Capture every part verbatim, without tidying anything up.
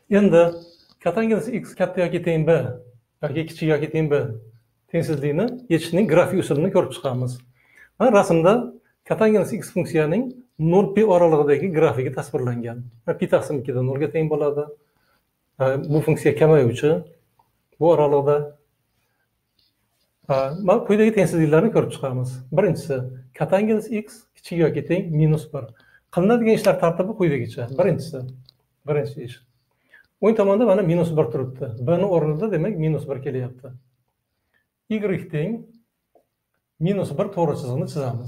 Endi katangasi x katta yoki teng b yoki kichik yoki teng b tengsizligini yechishning grafik usulini ko'rib chiqamiz. Mana rasmda katangasi x funksiyaning nol pi oralig'idagi grafiki tasvirlangan. Pi taqsim ikki dan nolga teng bo'ladi. Bu funksiya kamayuvchi. Bu oralig'da mana quyidagi tengsizliklarni ko'rib chiqamiz. Birinchisi, katangasi x kichik yoki teng minus bir. Qilinadigan ishlar tartibi quyidagicha. Birinchisi, birinchi ish. O'ng tomonda mana minus bir turibdi. B ning o'rnida demak minus bir kelyapti. Y teng minus bir to'g'ri chiziqni chizamiz.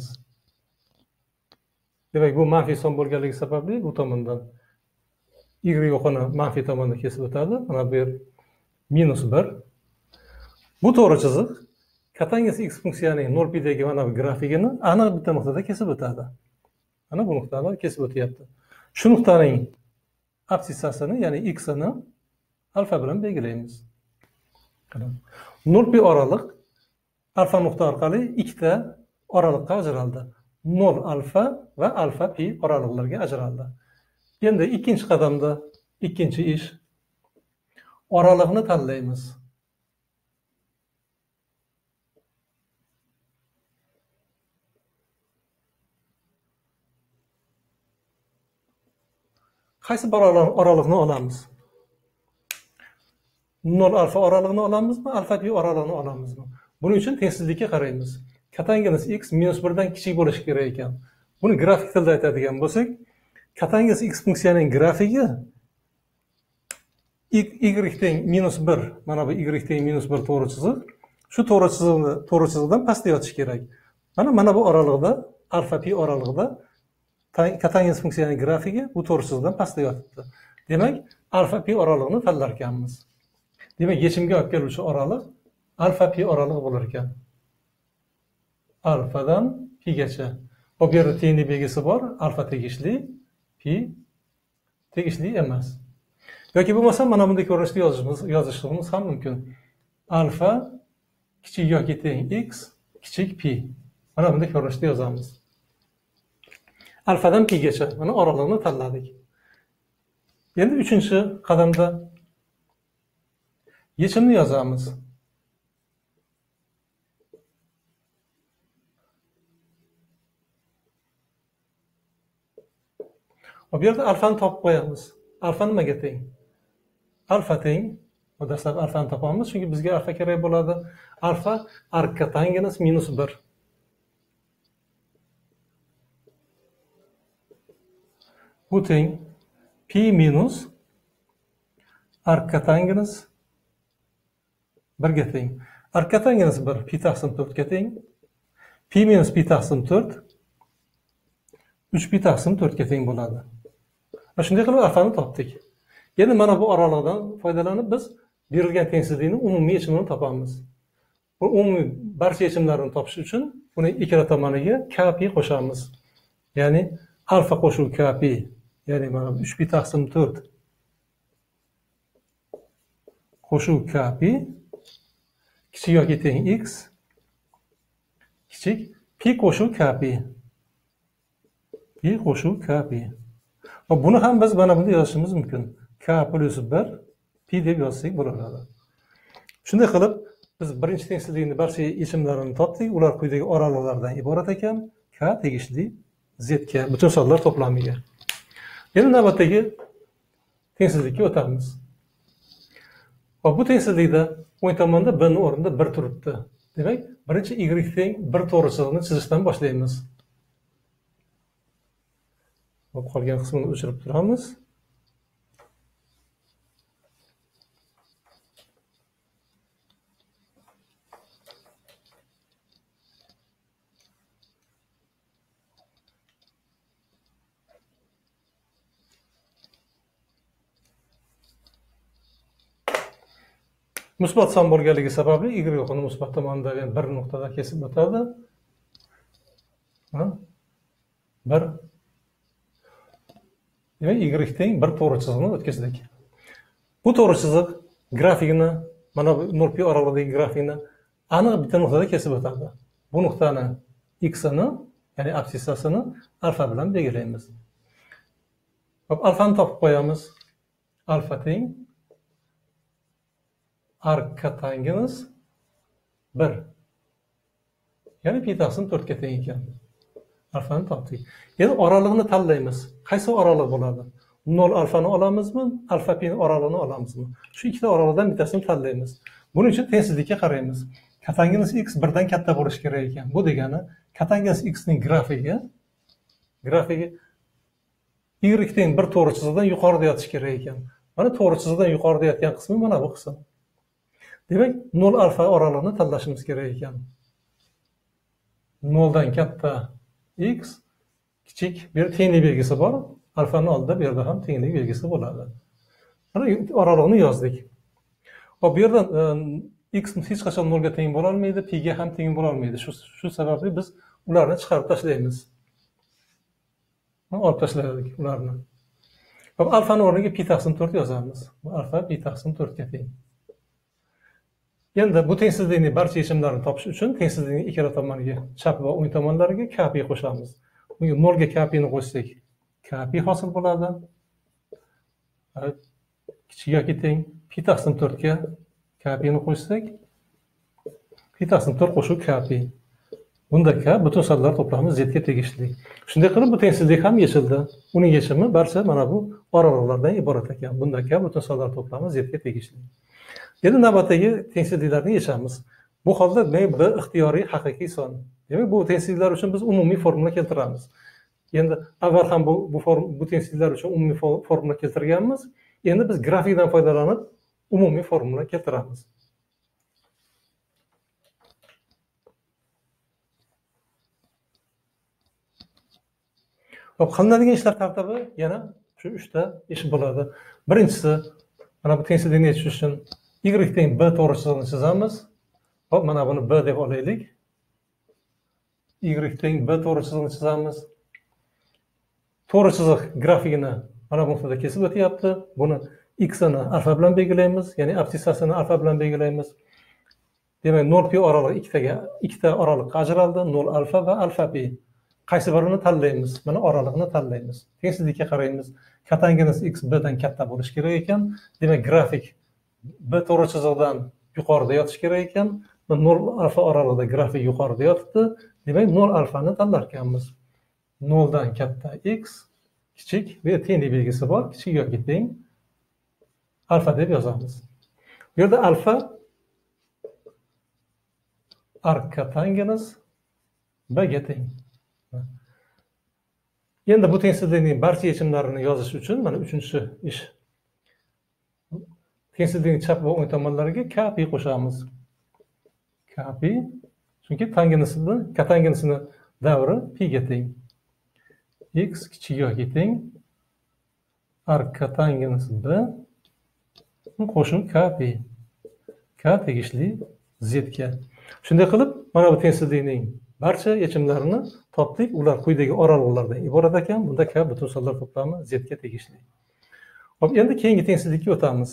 Demak, bu manfiy son bo'lganligi sababli bu tomondan y o'qini manfiy tomonda kesib o'tadi. Mana bu yer minus bir. Bu to'g'ri chiziq katangasi x funksiyaning nol pidagi mana bu grafikini aniq bitta nuqtada kesib o'tadi. Mana bu nuqtani kesib o'tyapti. Shu nuqtaning absissasini, ya'ni x ni alfa bilan belgilaymiz. nol pi oraliq alfa nuqta orqali ikkita oraliqqa ajraldi. nol alfa va alfa pi oraliqlarga ajraldi. Endi ikkinchi qadamda ikkinchi ish oraliqni tanlaymiz. Qaysi bir oraliqni olamiz? nol alfa oralig'ini olamizmi, alfa pi oralig'ini olamizmi? Buning uchun tengsizlikka qaraymiz. Katangasi x minus bir dan kichik bo'lishi kerak ekan. Buni grafik tilda aytadigan bo'lsak, katangasi x funksiyaning grafiki y teng minus bir, mana bu y teng minus bir to'g'ri chiziq. Shu to'g'ri chiziqni to'g'ri chiziqdan pastda yotishi kerak. Mana mana bu oralig'da, alfa pi oralig'ida katangasi funksiyaning grafiki bu to'g'ri chiziqdan pastda yotibdi. Demak, alfa pi oralig'ini tanlar ekanmiz. Demak, yechimga olib keluvchi oraliq alfa pi oralig'i bo'lar ekan. Alfadan pigacha. Bu yerda tenglik belgisi bor, alfa tegishli, pi tegishli emas. Yoki bo'lmasa mana bunday ko'rinishda yozishimiz, yozishimiz ham mumkin. Alfa kichik yoki teng x kichik pi. Mana bunday ko'rinishda yozamiz. Alfadan pigacha mana oraliqni tanladik. Endi uchinchi qadamda yechimni yozamiz. Bu yerda alfani topib qo'yamiz. Alfa nimaga teng? Alfa teng, dastlab alfani topamiz, chunki bizga alfa kerak bo'ladi. Alfa arctangens minus bir. Bu teng pi minus arctangens bir ga teng. Arctangens bir pi taqsim to'rt ga teng. Pi minus pi taqsim to'rt uch pi taqsim to'rt ga teng bo'ladi. Shunday qilib alfani topdik. Endi mana bu oraliqdan foydalanib biz berilgan tengsizlikning umumiy yechimini topamiz. Bu umumiy barcha yechimlarni topish uchun buni ikkala tomoniga k pi qo'shamiz. Ya'ni alfa qo'shuv k pi, ya'ni mana uch pi taqsim to'rt qo'shuv k pi kichik yoki teng x kichik pi qo'shuv k pi. Pi qo'shuv k pi. Va buni ham biz mana bunday yozishimiz mumkin. K plus bir pi deb yozsak bo'laveradi. Shunday qilib biz birinchi tengsizlikning barcha yechimlarini topdik. Ular quyidagi oraliqlardan iborat ekan. K tegishli z ga, butun sonlar to'plamiga. Endi navbatdagi tengsizlikka o'tamiz. Va bu tengsizlikda o'ng tomonda b ning o'rnida bir turibdi. Demak, birinchi y teng bir to'g'ri chiziqni chizishdan boshlaymiz. Qolgan qismini o'chirib turamiz. Musbat son bo'lganligi sababli y o'qini musbat tomondan bir nuqtada kesib o'tadi. bir Demak, y teng bir to'g'ri chiziqni o'tkazdik. Bu to'g'ri chiziq grafikini, mana bu nol pi oralig'idagi grafikni aniq bitta nuqtada kesib o'tadi. Bu nuqtani x ni, ya'ni absissasini alfa bilan belgilaymiz. Hop, alfani topib qo'yamiz. alfa teng ark katangiz bir. Ya'ni pi taqsim to'rtga teng ekan. Alfani topdik. Endi oralig'ini tanlaymiz. Qaysi oraliq bo'ladi? nol alfani olamizmi? Alfa pi oralig'ini olamizmi? Shu ikkita oralig'dan bittasini tanlaymiz. Buning uchun tengsizlikka qaraymiz. Katangiz x birdan katta bo'lishi kerak ekan. Bu degani katangiz x ning grafigi grafigi y teng bir to'g'ri chiziqdan yuqorida yotishi kerak ekan. Mana to'g'ri chiziqdan yuqorida yotgan qismi mana bu qism. Demak, nol alfa oralig'ini tanlashimiz kerak ekan. nol dan katta x kichik bir tenglik belgisi bor. Alfaning oldida bu yerda ham tenglik belgisi bo'ladi. Mana oralig'ini yozdik. Hop, bu yerdan x hech qachon nol ga teng bo'la olmaydi, pi ga ham teng bo'la olmaydi. Shu shu sababli biz ularni chiqarib tashlaymiz. Olib tashladik ularni. Hop, alfani o'rniga pi taqsim to'rt yozamiz. Bu alfa pi taqsim to'rt ga teng. Endi bu tengsizlikning barcha yechimlarini topish uchun tengsizlikning ikkala tomoniga, chap va o'ng tomonlariga k pi qo'shamiz. Bunga nol ga k pi ni qo'shsak, k pi hosil bo'ladi. Kichik yoki teng pi taqsim to'rt ga k pi ni qo'shsak, pi taqsim to'rt qo'shuv k pi. Bunda k butun sonlar to'plami z ga tegishli. Shunday qilib bu tengsizlik ham yechildi. Uning yechimi barcha mana bu oralig'lardan iborat ekan. Bunda k butun sonlar to'plami z ga tegishli. Endi navbatdagi tengsizliklarni yechamiz. Bu holda b ixtiyoriy haqiqiy son. Demak, bu tengsizliklar uchun biz umumiy formula keltiramiz. Endi avval ham bu bu form bu tengsizliklar uchun umumiy formula keltirganmiz. Endi biz grafikdan foydalanib umumiy formula keltiramiz. Hop, qilinadigan ishlar tartibi yana shu uchta ish bo'ladi. Birinchisi, mana bu tengsizlikni yechish uchun y teng b to'g'ri chiziqni chizamiz. Hop, mana buni b deb olaylik. Y teng b to'g'ri chiziqni chizamiz. To'g'ri chiziq grafikini mana bu nuqtada kesib o'tyapti. Buni x ni alfa bilan belgilaymiz, ya'ni absissasini alfa bilan belgilaymiz. Demak, nol pi oralig'i ikkitaga, ikkita oralikqa ajraldi, nol alfa va alfa pi. Qaysi birini tanlaymiz? Mana oraliqni tanlaymiz. Tengsizlikka qaraymiz. Katangiz x b dan katta bo'lishi kerak ekan. Demak, grafik b to'g'ri chiziqdan yuqorida yotishi kerak ekan. nol alfa oralig'ida grafik yuqorida yotibdi. Demak, nol alfani tanlar ekanmiz. nol dan katta x kichik va tenglik belgisi bor, kichik yoki teng alfa deb yozamiz. Bu yerda alfa ark katangiz b ga teng. Endi bu tengsizlikning barcha yechimlarini yozish uchun mana uchinchi ish. Tengsizlikning chap va o'ng tomonlariga k pi qo'shamiz. K pi, chunki tangenusini, katangensini davri pi ga teng. X kichik yoki teng ark katangens b qo'shim k pi. K tegishli z ga. Shunday qilib, mana bu tengsizlikning barcha yechimlarini topdik. Ular quyidagi oralig'lardan iborat ekan. Bunda k butun sonlar to'plami z ga tegishli. Hop, endi keyingi tengsizlikka o'tamiz.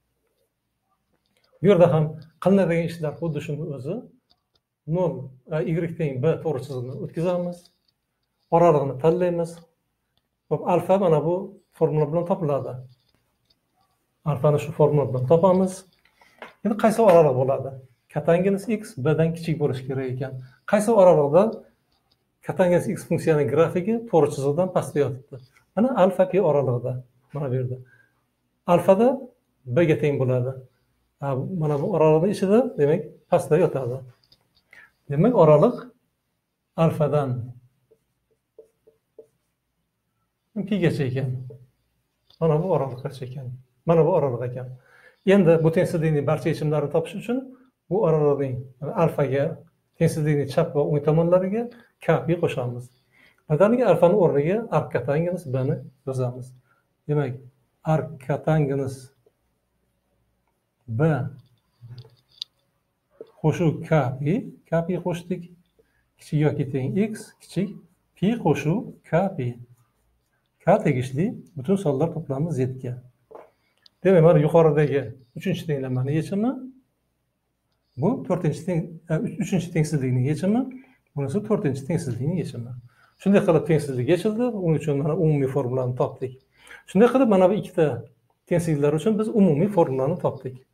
Bu yerda ham qilinadigan ishlar xuddi shuni o'zi. nol y teng b to'g'ri chiziqni o'tkazamiz. Oralig'ini tanlaymiz. Hop, alfa mana bu formula bilan topiladi. Alfani shu formula bilan topamiz. Endi qaysi oraliq bo'ladi? Katangiz x b dan kichik bo'lishi kerak ekan. Qaysi oralig'da katangiz x funksiyasining grafiki to'g'ri chiziqdan pastda yotibdi? Mana alfa pi oralig'ida. Mana bu yerda. Alfada b ga teng bo'ladi. Mana bu oraliqning ichida, demak, pastda yotadi. Demak, oraliq alfadan pi gacha ekan. Mana bu oraliqgacha ekan. Mana bu oraliq ekan. Endi bu tengsizlikning barcha yechimlarini topish uchun bu oraliqning alfaga tengsizlikning chap va o'ng tomonlariga k pi qo'shamiz. Birdaniga alfani o'rniga ark katangiz b ni yozamiz. Demak, ark katangiz b qo'shuv k pi, k pi qo'shdik. Kichik yoki teng x, kichik pi qo'shuv k pi. K tegishli butun sonlar to'plami z ga. Demak, mana yuqoridagi uchinchi tenglamani yechimi, bu to'rtinchi teng uchinchi tengsizlikning yechimi, bunisi to'rtinchi tengsizlikning yechimi. Shunday qilib tengsizlik yechildi. Uning uchun mana umumiy formulani topdik. Shunday qilib mana bu ikkita Tensizler için biz umumiy formulani topdik.